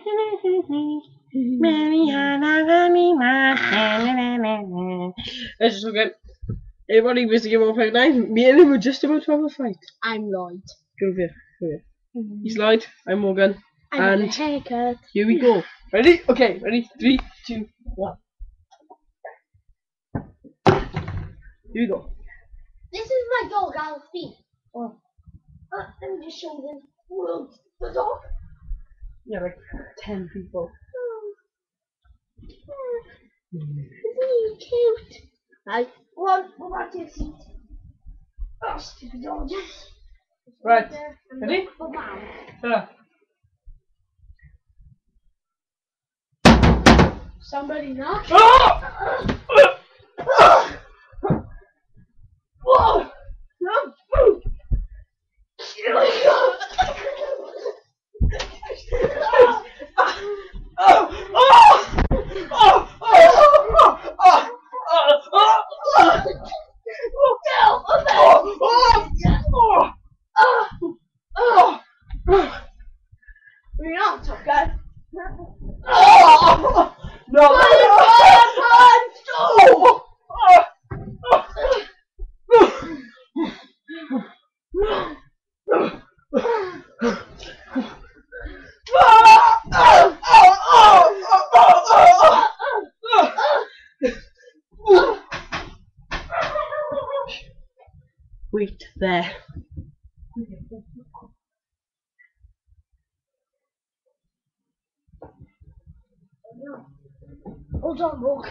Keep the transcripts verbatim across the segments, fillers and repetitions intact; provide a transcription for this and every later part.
Let's just look at everybody MrGamer one fifty-nine. Me and him were just about to have a fight. I'm Lloyd. Go over here. Go over here. Mm-hmm. He's Lloyd. I'm Morgan. I and a haircut. Here we go. Ready? Okay. Ready? Three, two, one. Here we go. This is my dog, Alfie. Oh. Uh, let me just show them. World, the dog. Yeah, like ten people. Oh. Oh. Isn't he cute? Right. Well, go back to your seat. Oh, stupid dog. Right. Ready? Yeah. Somebody knock. Oh! Whoa! No! We're not tough guys. Oh! No! Run, run, run! Wait there. Hold on, look.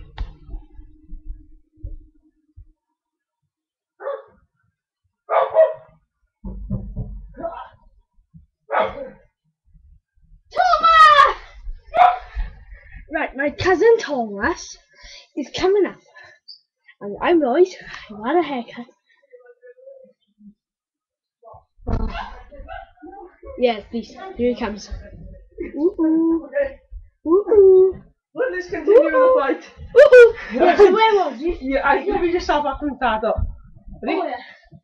Thomas! Right, my cousin Thomas is coming up. And I'm Lloyd. I want a haircut. Uh, yes, please. Here he comes. Ooh ooh. Ooh ooh. Well, let's continue the fight. Ooh. Yeah, so where was you? Yeah, I give me yourself up and start up. Ready? Oh, yeah.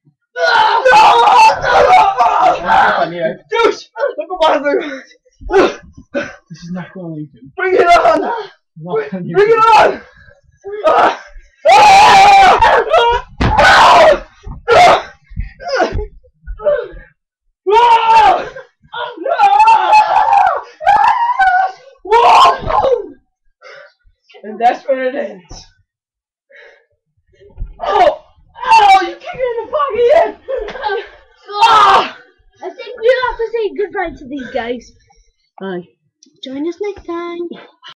No! No! No! Douche! Look at my This is not going to do. Bring it on! What Bring can you it do? on! Ah! Ah! Ah! And that's where it ends. Oh! Oh! You kicked me in the pocket! Ah! I think we'll have to say goodbye to these guys. Bye. Join us next time.